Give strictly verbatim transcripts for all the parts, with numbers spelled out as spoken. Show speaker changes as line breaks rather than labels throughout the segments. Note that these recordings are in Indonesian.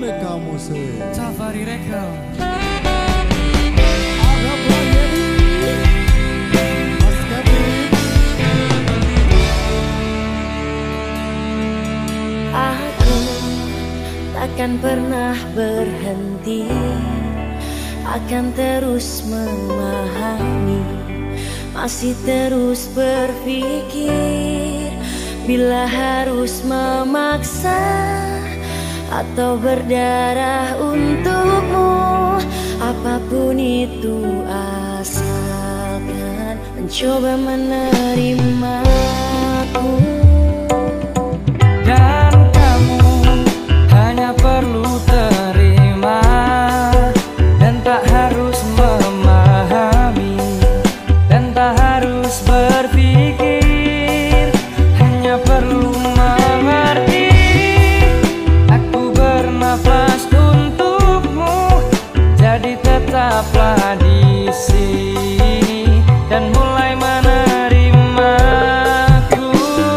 Aneka Musik
Safari Record.
Agam Wahyudi Mas Kevin.
Aku takkan pernah berhenti, akan terus memahami, masih terus berpikir. Bila harus memaksa atau berdarah untukmu, apapun itu asalkan mencoba menerimaku.
Dan kamu hanya perlu terima, dan tak harus memahami, dan tak harus berpikir, hanya perlu mengerti. Aku bernafas untukmu, jadi tetaplah di sini dan mulai menerimaku.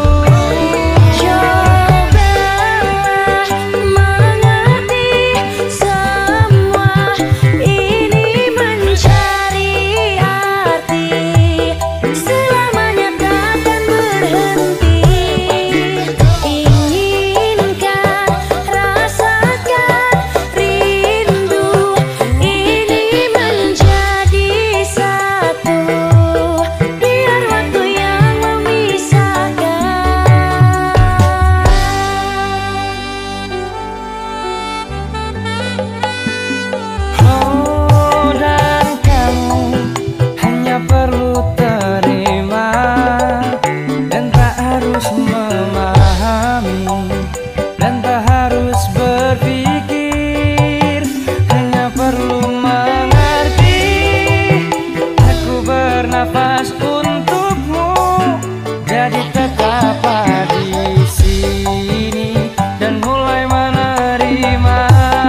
Cobalah mengerti semua ini mencari arti, selamanya takkan berhenti. Inginkan, rasakan rindu ini menjadi satu, biar waktu yang memisahkan.
Oh, dan kamu hanya perlu terima, dan tak harus memahami, dan tak harus berpikir, hanya perlu mengerti. Aku bernafas untukmu, jadi tetaplah di sini dan mulai menerimaku.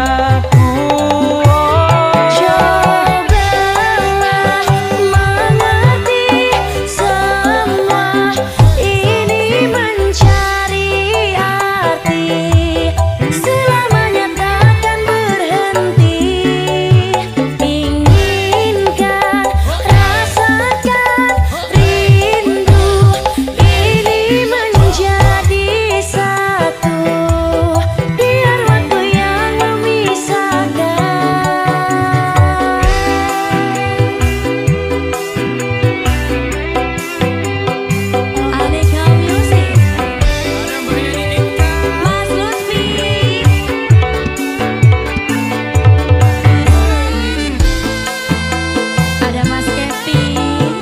Cobalah mengerti semua ini mencari arti, selamanya takkan berhenti. Inginkan, rasakan rindu ini menjadi satu, biar waktu yang memisahkan. Aneka Musik, Mas Lutfi. Ada Mas Kevin.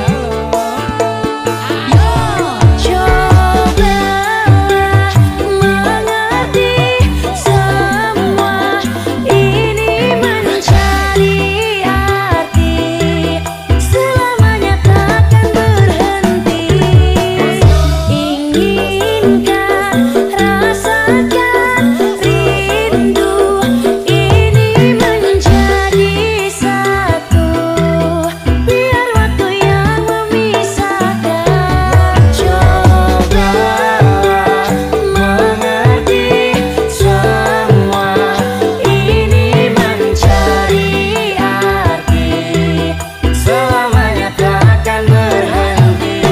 Cobalah mengerti semua ini mencari arti, selamanya takkan berhenti. Inginkan, rasakan rindu ini menjadi satu, biar waktu yang memisahkan. Cobalah mengerti semua ini mencari arti, selamanya takkan berhenti.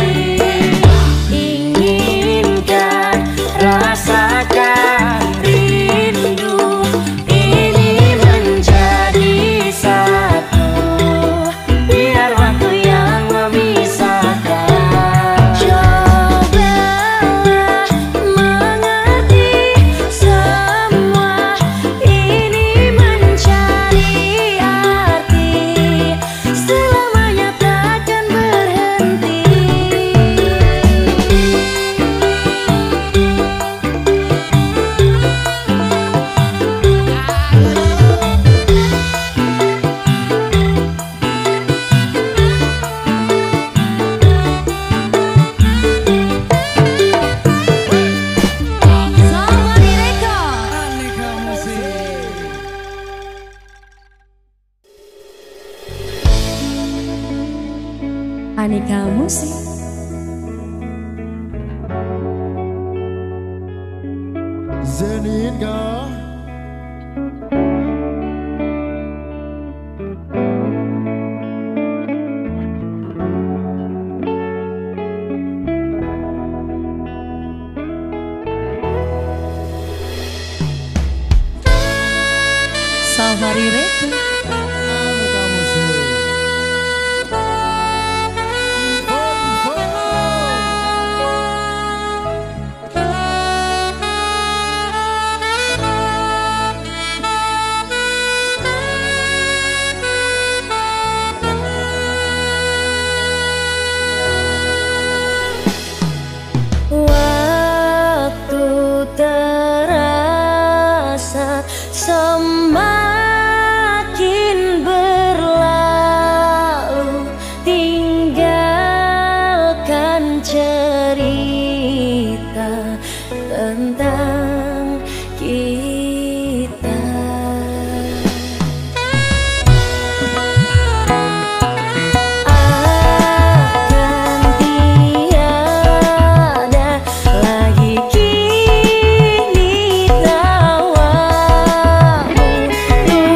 Inginkan, rasakan rindu ini menjadi satu, biar waktu yang memisahkan. Cobalah mengerti semua ini mencari arti, selamanya takkan berhenti. Safari Record.
Aneka Musik.
Aneka Musik.
Zeninka
Safari Record.
Muka musik.
Waktu terasa semakin berlalu, tinggalkan cerita tentang kita. Akan tiada lagi kini tawamu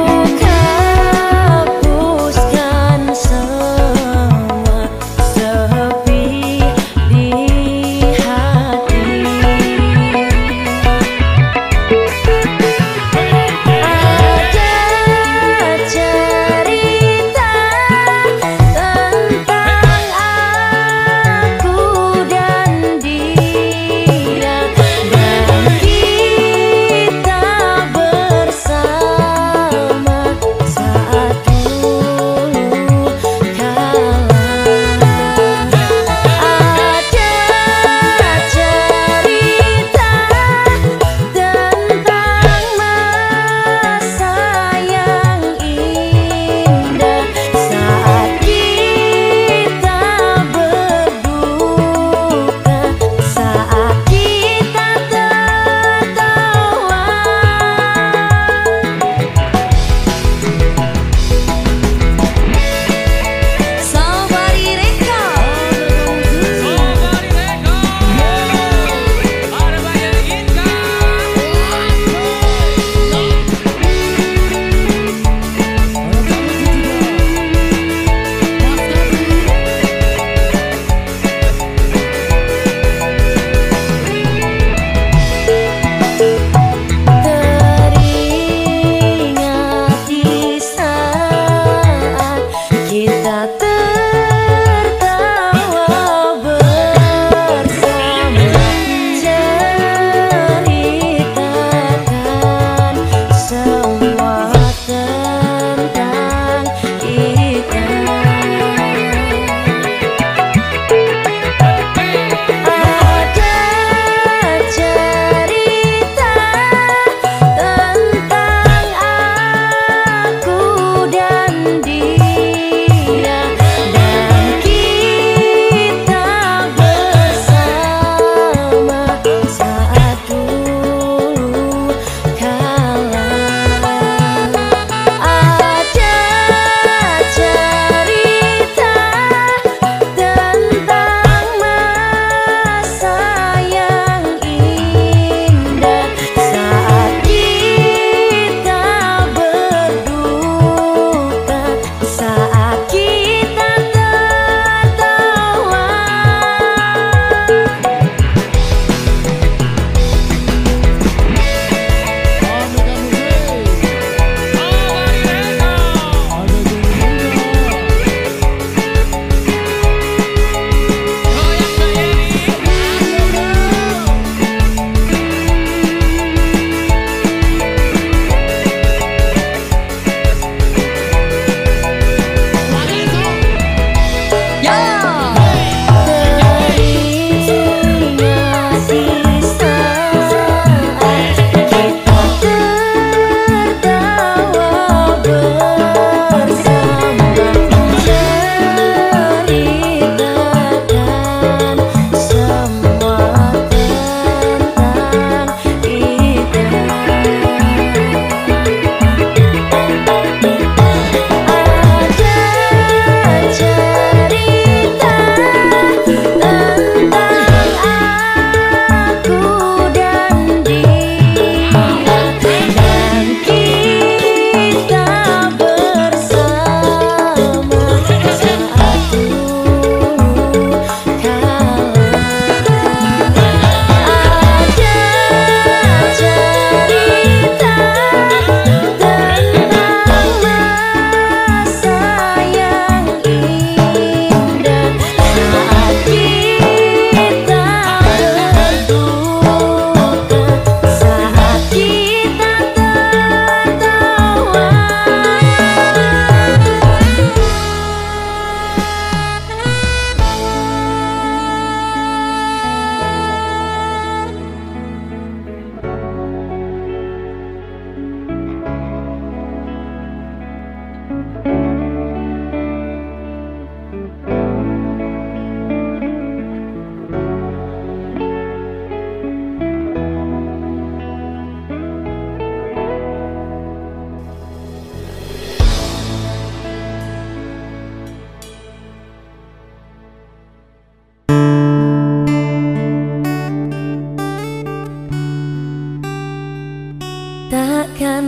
Takkan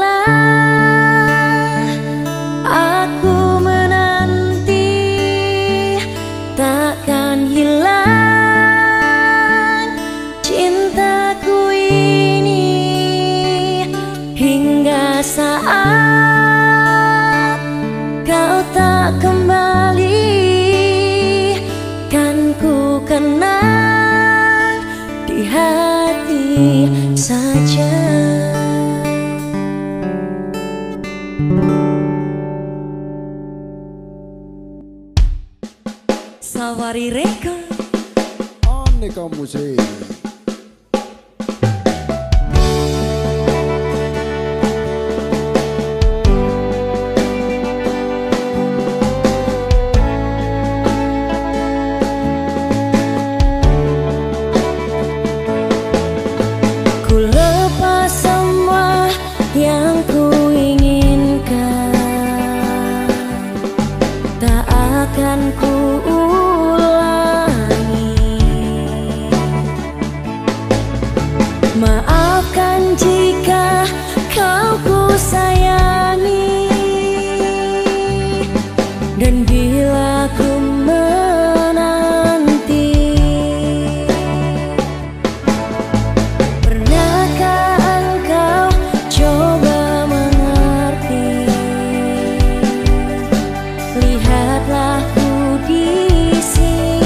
lelah aku menanti, takkan hilang cintaku ini hingga saat kau tak kembali. Kan ku kenang di hati saja. Sawari Record
Aneka Musik.
Ku lepas semua yang ku inginkan, tak akan ku maafkan jika kau ku sayangi, dan bila ku menanti, pernahkah engkau coba mengerti? Lihatlah ku di sini.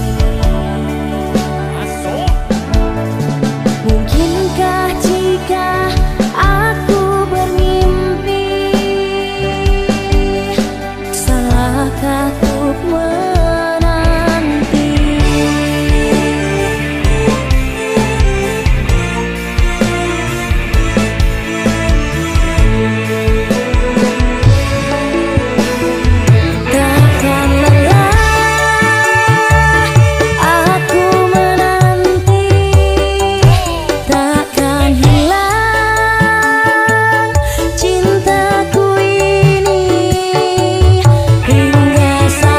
Mungkinkah jika aku bermimpi, salahkah untuk menanti? Takkan lelah aku menanti, takkan hilang cintaku ini hingga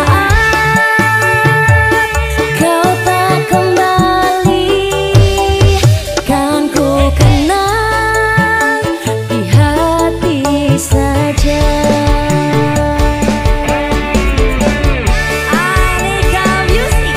saat kau tak kembali. Kan ku kenang di hati saja. Aneka Music.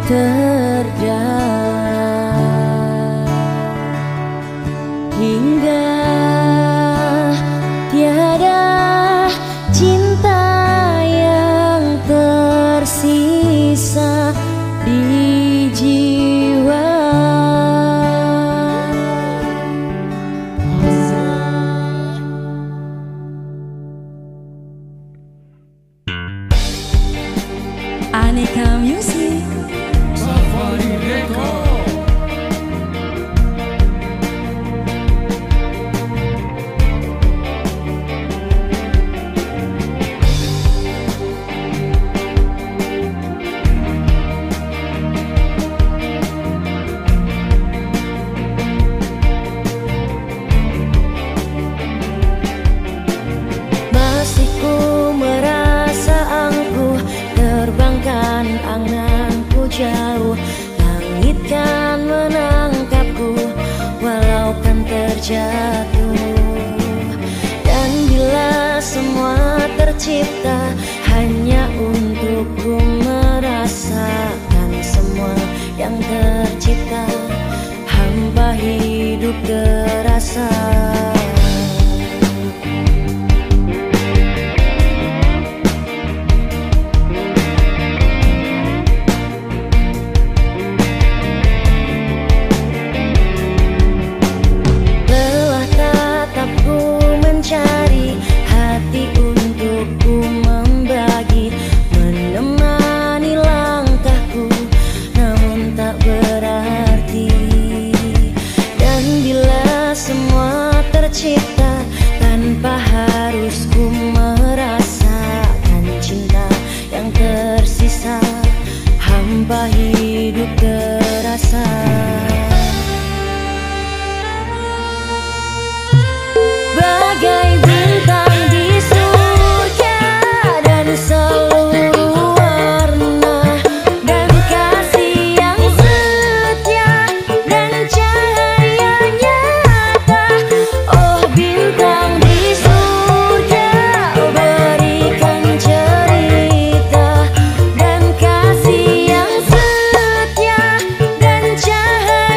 terdalam hingga tiada cinta yang tersisa di jiwa. Aneka Music
Safari Record.
Masih ku merasa angkuh, terbangkan anganku jauh. Langit kan menangkapku, walau kan terjatuh. Dan bila semua tercipta hanya untukku merasakan semua yang tercipta, hampa hidup terasa. Mencari hati untukku membagi, menemani langkahku, namun tak berarti. Dan bila semua tercipta tanpa harus ku merasakan cinta yang tersisa, hampa hidup terasa. Bagai bintang di surga dan seluruh warna, dan kasih yang setia dan cahaya nyata. Oh bintang di surga, berikan cerita dan kasih yang setia dan cahaya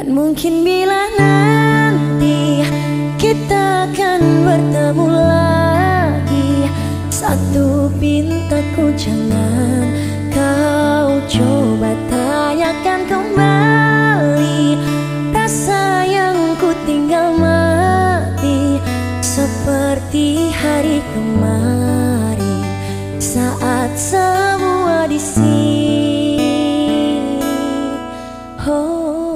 Dan mungkin bila nanti kita akan bertemu lagi, satu pintaku jangan kau coba tanyakan kembali. Rasa yang ku tinggal mati seperti hari kemarin saat semua di sini. Oh.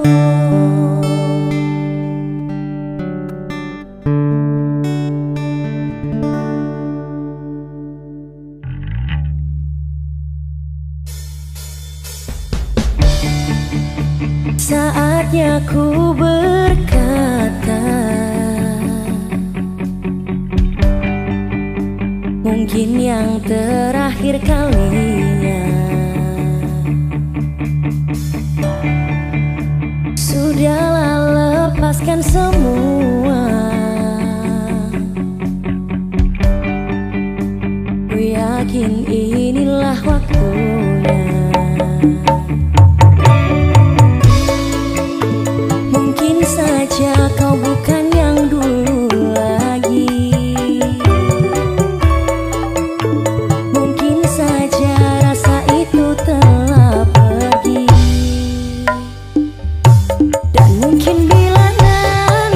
Saatnya ku berkata, mungkin yang terakhir kalinya. Sudahlah, lepaskan semua. Ku yakin inilah waktunya. Mungkin saja kau bukan yang dulu lagi. Mungkin saja rasa itu telah pergi. Dan mungkin bila nanti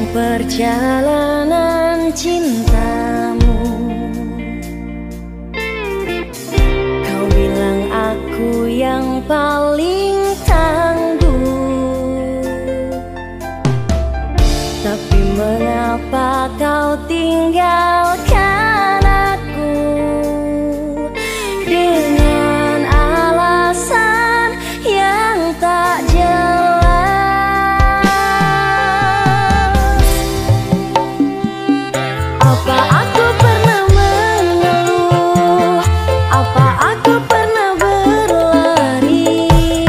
perjalanan cintamu. Kau bilang aku yang paling tangguh, tapi mengapa kau tinggalkan aku dengan alasan yang tak jelas? Apa aku pernah mengeluh? Apa aku pernah berlari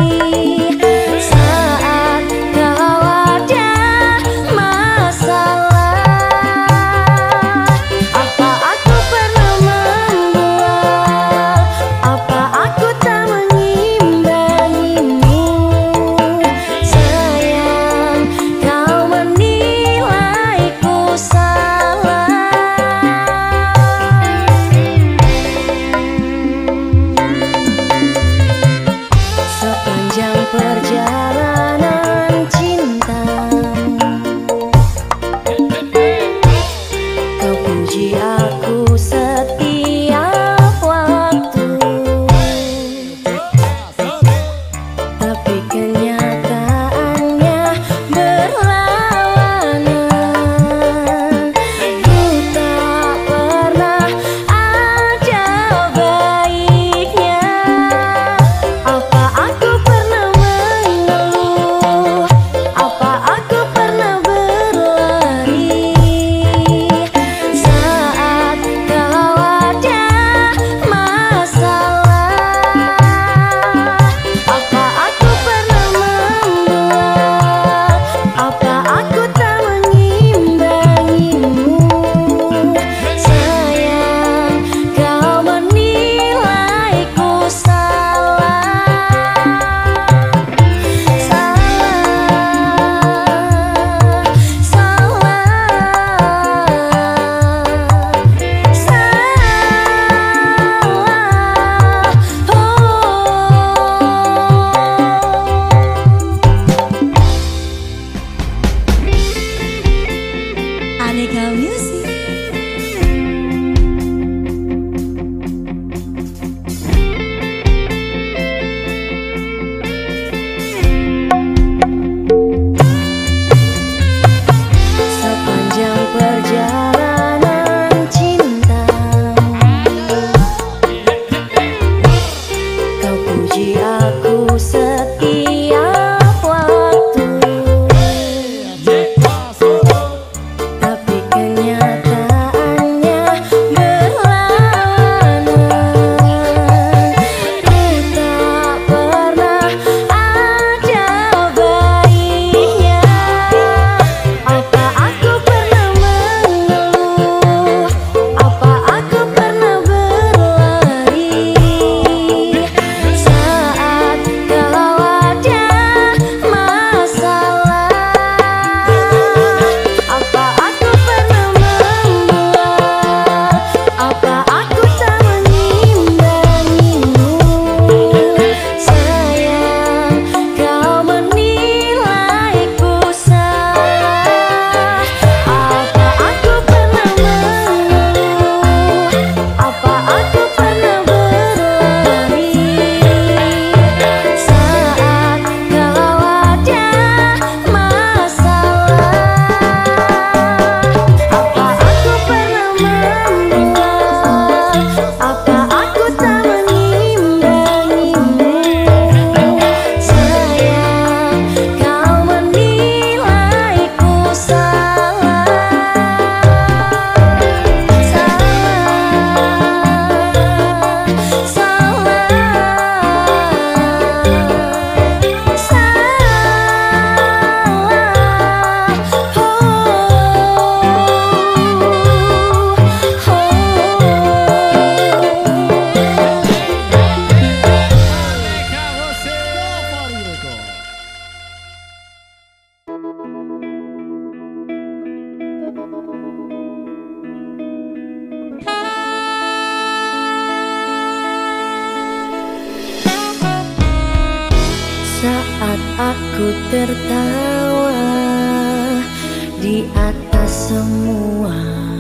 saat kau ada masalah? Apa aku pernah membual? Apa aku tak mengimbangimu? Sayang, kau menilaiku salah. Sepanjang perjalanan cintamu, kau puji aku setiap waktu, tapi kenyataannya berlawanan. Ku tak pernah ada baiknya. Apa aku pernah mengeluh? Apa aku pernah berlari saat kau ada masalah? Apa aku pernah membual? Apa aku tak mengimbangimu? Sayang, kau menilaiku salah. Aneka Music. Sepanjang perjalanan cintamu, kau puji aku setiap waktu, tapi kenyataannya berlawanan. Ku tak pernah ada baiknya. Apa aku pernah mengeluh? Apa aku pernah berlari saat kau ada masalah? Apa aku pernah membual? Apa aku tak mengimbangimu? Sayang, kau menilaiku salah. Apa aku pernah mengeluh? Apa aku pernah berlari saat kau ada masalah? Apa aku pernah membual? Apa aku tak mengimbangimu? Sayang, kau menilaiku salah. Saat aku tertawa di atas semua.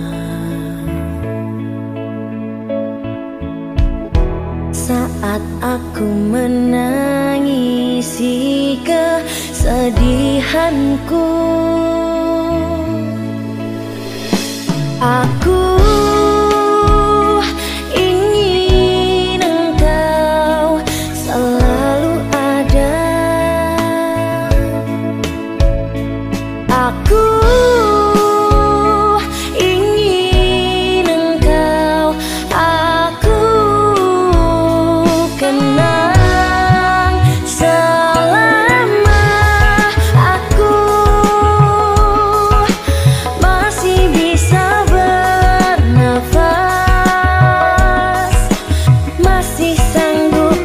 Saat aku menangisi kesedihanku, aku ingin engkau selalu ada. Aku ingin engkau, aku kenang selama aku masih bisa bernafas, masih sanggup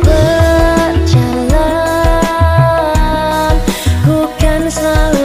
berjalan, ku kan selalu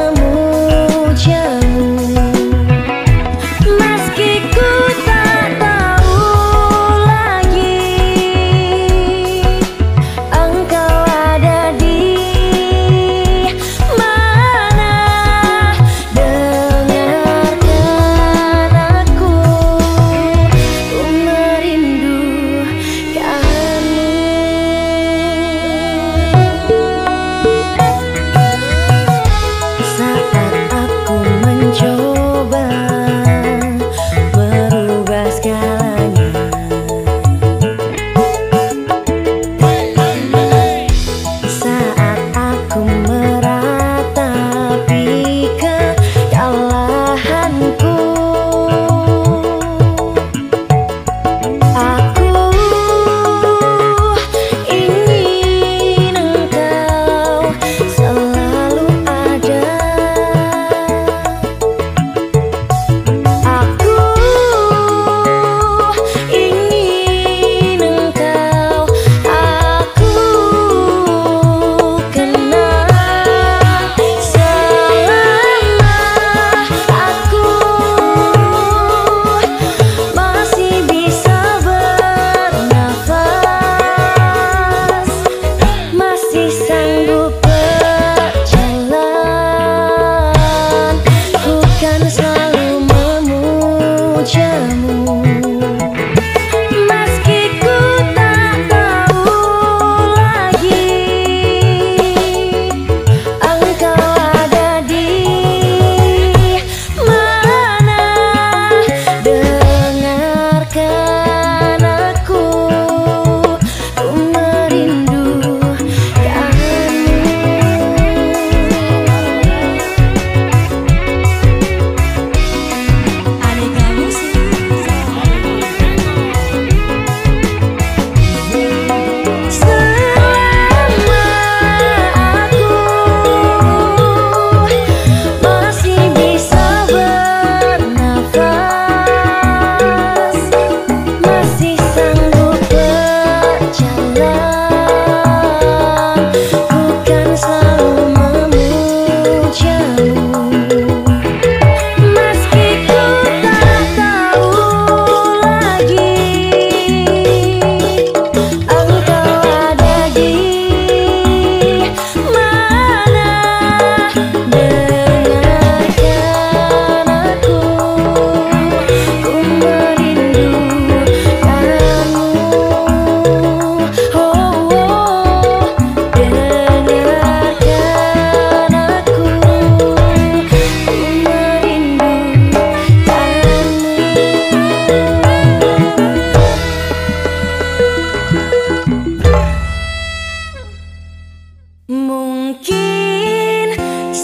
mungkin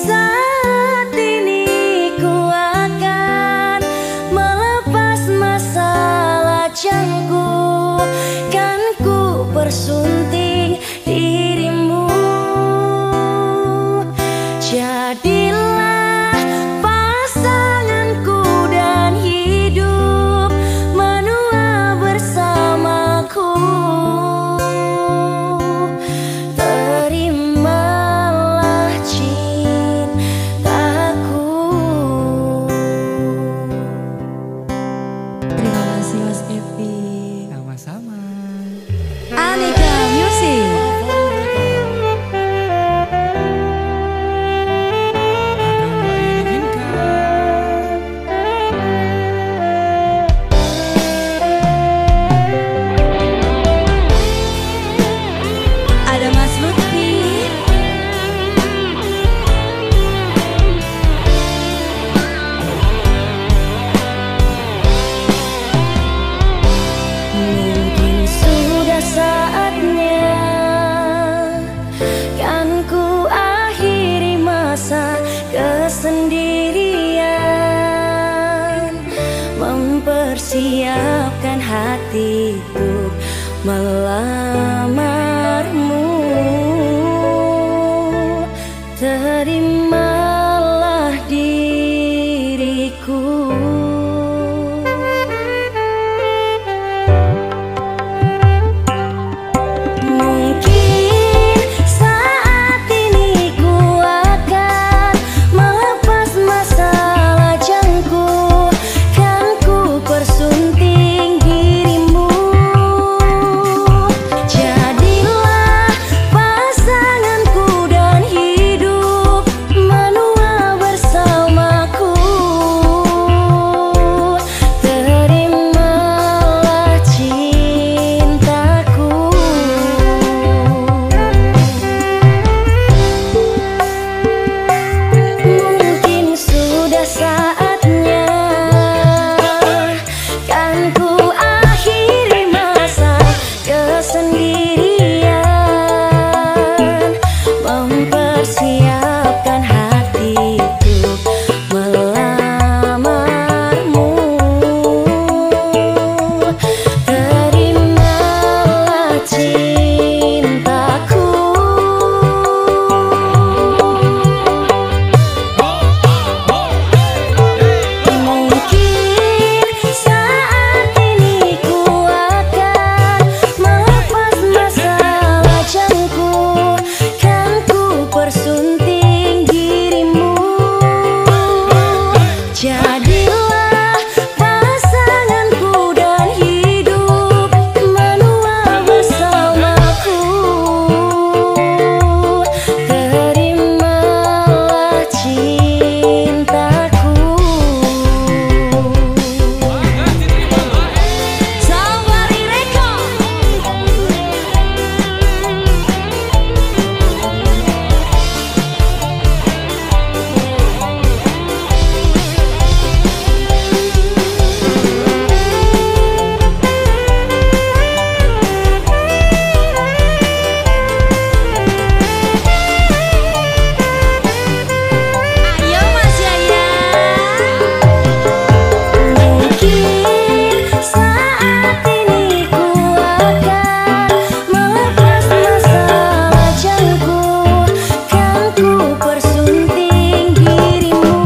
saat ini ku akan melepas masa lajangku, kan ku persunting dirimu. Jadilah pasanganku dan hidup menua bersamaku.
Sama-sama.
Aneka Music. hatiku melamarmu. Terimalah diriku. Mungkin saat ini ku akan melepas masalah jangku, kan ku persunting dirimu. Jadilah pasanganku dan hidup menua bersamaku. Terimalah cintaku. Mungkin sudah saatnya kan ku akhiri masa kesendirian, mempersiapkan hatiku melamarmu. Terimalah cintaku. Mungkin saat ini ku akan melepas masalah jangku, kan ku persunting dirimu. Jadilah pasanganku dan hidup menua bersamaku. Terimalah cintaku. Safari Record. Ayo Mas Yaya. Mungkin saat ini ku akan melepas masalah jangku, kan ku persunting dirimu.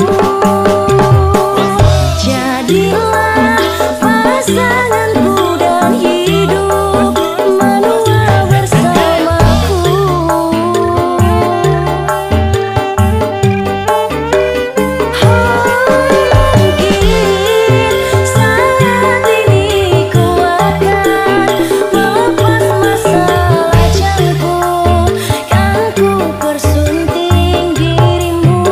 Jadilah pasanganku dan hidup menua bersamaku. Mungkin saat ini ku akan melepas masalah jangku, kan ku persunting dirimu.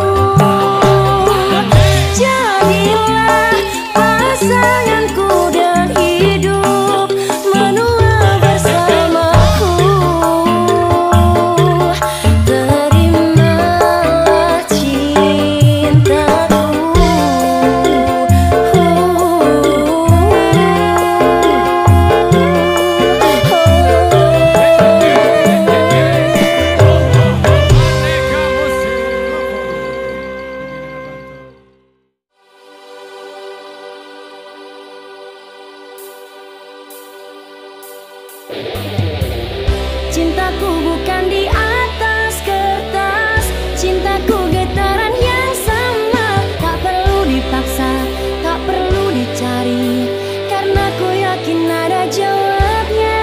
Jadilah pasanganku dan hidup menua bersamaku. Terimalah cintaku. Cintaku bukan di atas kertas, cintaku getaran yang sama. Tak perlu dipaksa, tak perlu dicari, karena ku yakin ada jawabnya.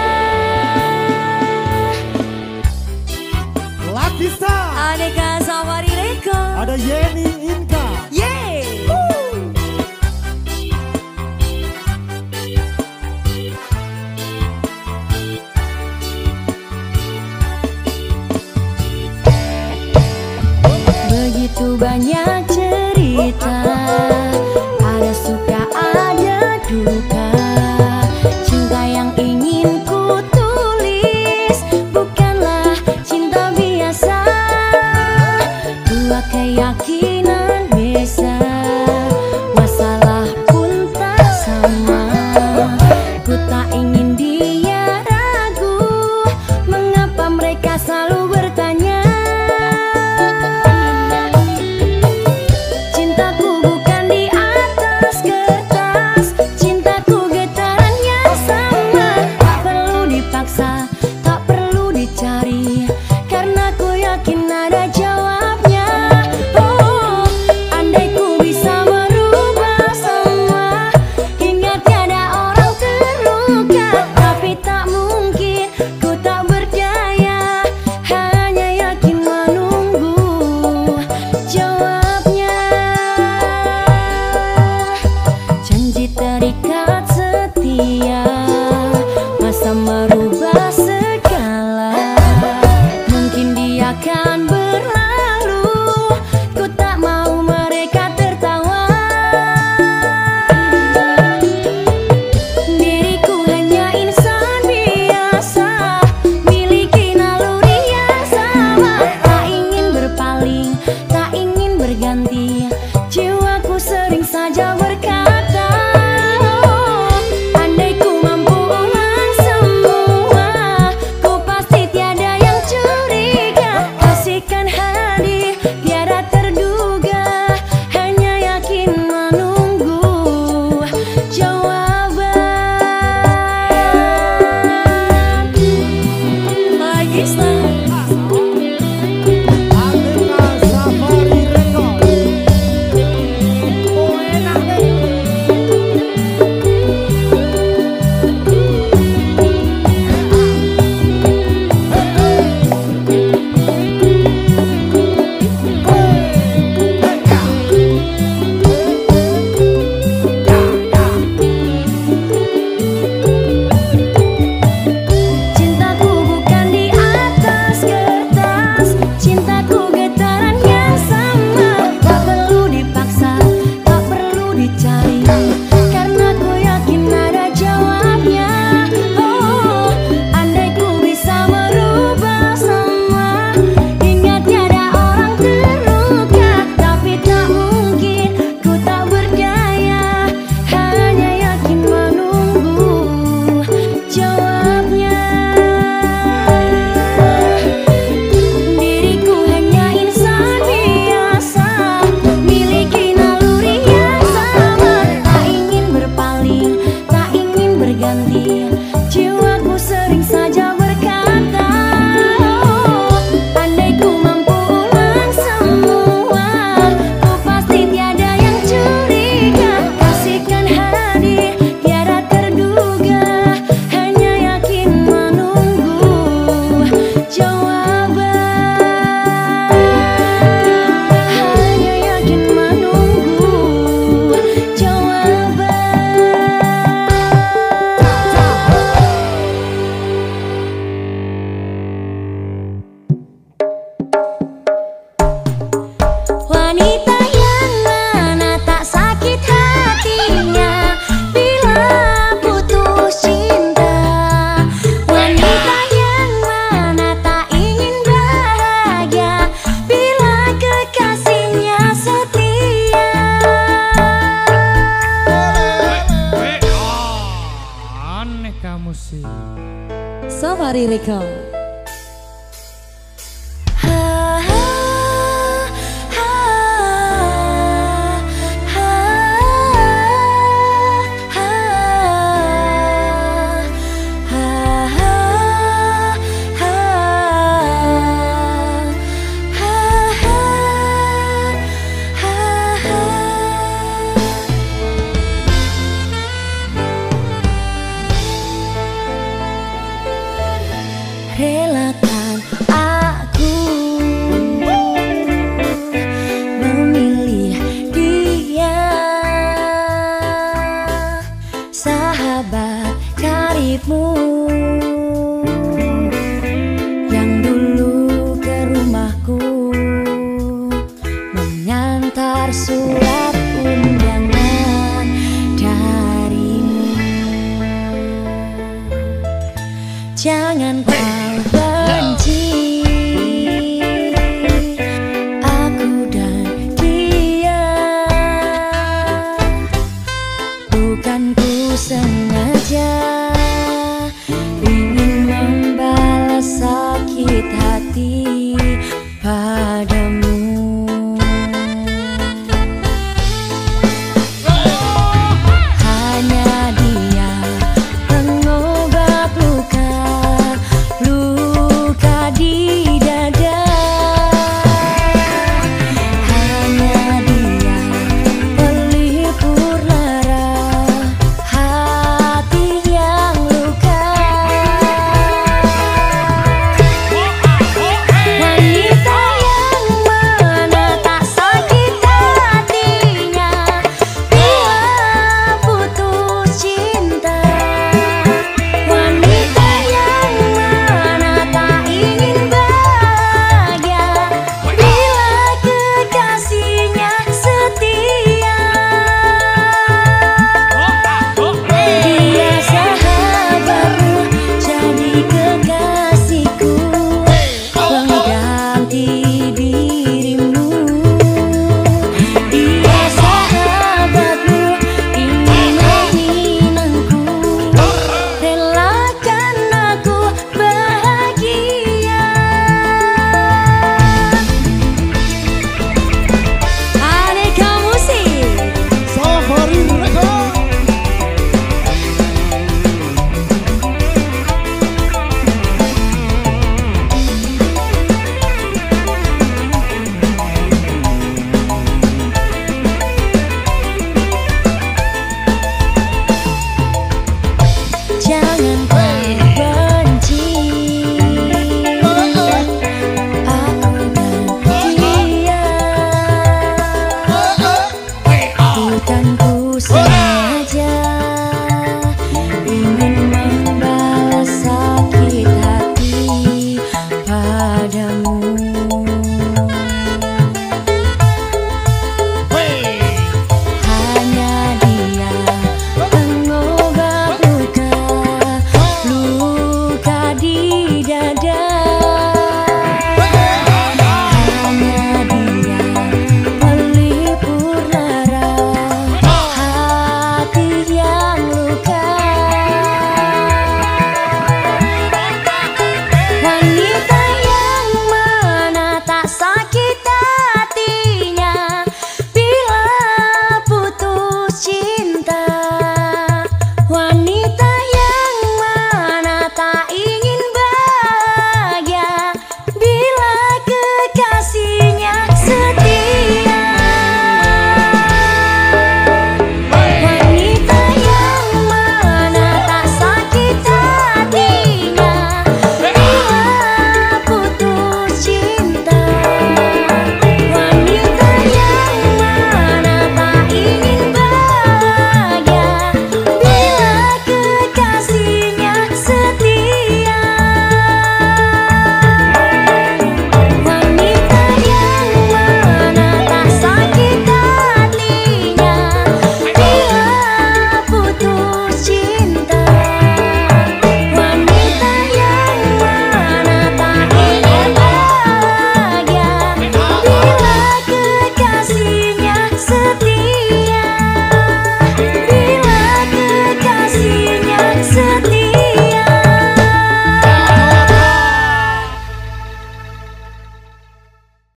Lucky Star.
Aneka Safari Record.
Ada Yeni Inka.
Yeay. Begitu banyak cerita, ada suka ada duka. Cinta yang ingin ku tulis bukanlah cinta biasa. Dua keyakinan beza, masalah pun tak sama. Ku tak ingin dia ragu, mengapa mereka selalu bertanya.
Safari Record.
Relakan